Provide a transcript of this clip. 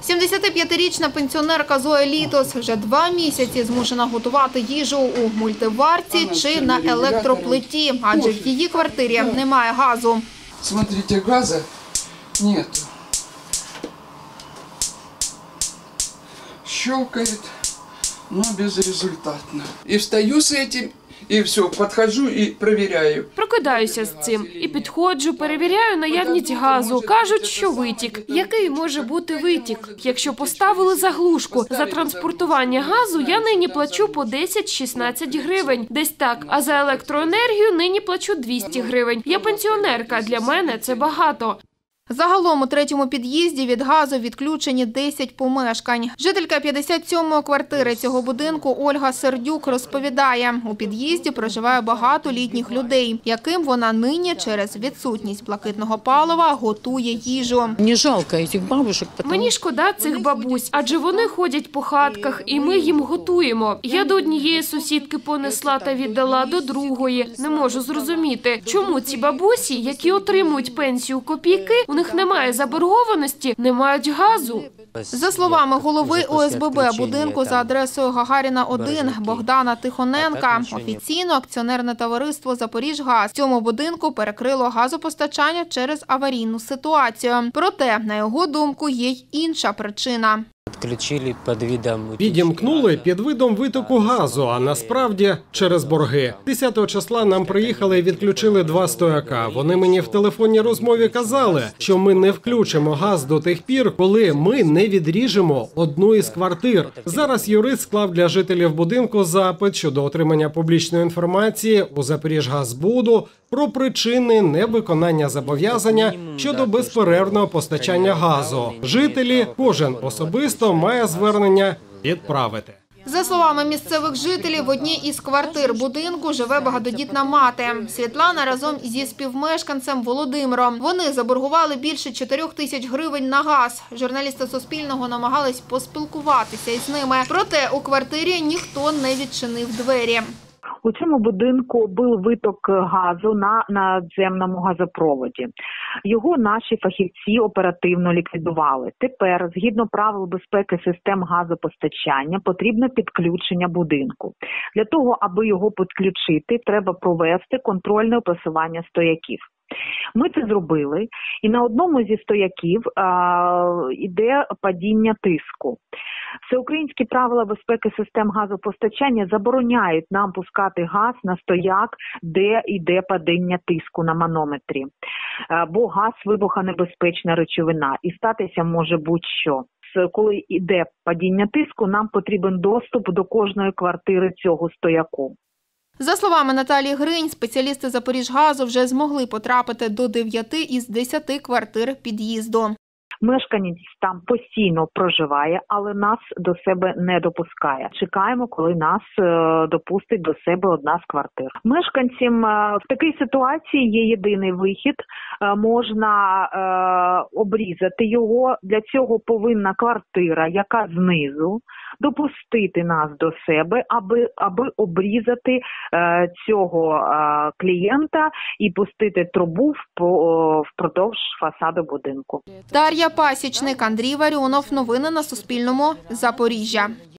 75-річна пенсіонерка Зоя Літос вже 2 місяці змушена готувати їжу у мультиварці чи на електроплиті, адже в її квартирі немає газу. Смотрите, газа нет. Щелкает, но безрезультатно. И встаю с этим, і все, підходжу і перевіряю. Прокидаюся з цим і підходжу, перевіряю наявність газу. Кажуть, що витік. Який може бути витік? Якщо поставили заглушку за транспортування газу, я нині плачу по 10-16 гривень. Десь так. А за електроенергію нині плачу 200 гривень. Я пенсіонерка, для мене це багато. Загалом у 3-му під'їзді від газу відключені 10 помешкань. Жителька 57-ї квартири цього будинку Ольга Сердюк розповідає, у під'їзді проживає багато літніх людей, яким вона нині через відсутність блакитного палива готує їжу. Не жалко цих бабушек. Мені шкода цих бабусь, адже вони ходять по хатках, і ми їм готуємо. Я до однієї сусідки понесла та віддала до другої. Не можу зрозуміти, чому ці бабусі, які отримують пенсію копійки, у них немає заборгованості, не мають газу. За словами голови ОСББ будинку за адресою Гагаріна, 1 Богдана Тихоненка, офіційно акціонерне товариство «Запоріжгаз» цьому будинку перекрило газопостачання через аварійну ситуацію. Проте, на його думку, є й інша причина. Підімкнули під видом витоку газу, а насправді через борги. 10 числа нам приїхали і відключили 2 стояка. Вони мені в телефонній розмові казали, що ми не включимо газ до тих пір, коли ми не відріжемо одну із квартир. Зараз юрист склав для жителів будинку запит щодо отримання публічної інформації у Запоріжгазбуду про причини невиконання зобов'язання щодо безперервного постачання газу. Жителі, кожен особисто має звернення відправити. За словами місцевих жителів, в одній із квартир будинку живе багатодітна мати. Світлана разом зі співмешканцем Володимиром. Вони заборгували більше 4 тисяч гривень на газ. Журналісти Суспільного намагались поспілкуватися із ними. Проте у квартирі ніхто не відчинив двері. У цьому будинку був виток газу на надземному газопроводі. Його наші фахівці оперативно ліквідували. Тепер, згідно правил безпеки систем газопостачання, потрібно підключення будинку. Для того, аби його підключити, треба провести контрольне описування стояків. Ми це зробили, і на одному зі стояків йде падіння тиску. Всеукраїнські правила безпеки систем газопостачання забороняють нам пускати газ на стояк, де йде падіння тиску на манометрі. Бо газ – вибухонебезпечна речовина і статися може будь-що. Коли йде падіння тиску, нам потрібен доступ до кожної квартири цього стояку. За словами Наталії Гринь, спеціалісти Запоріжгазу вже змогли потрапити до 9 із 10 квартир під'їзду. Мешканець там постійно проживає, але нас до себе не допускає. Чекаємо, коли нас допустить до себе одна з квартир. Мешканцям в такій ситуації є єдиний вихід. Можна обрізати його. Для цього повинна квартира, яка знизу, допустити нас до себе, аби обрізати цього клієнта і пустити трубу впродовж фасаду будинку. Дар'я Пасічник, Андрій Варіонов. Новини на Суспільному. Запоріжжя.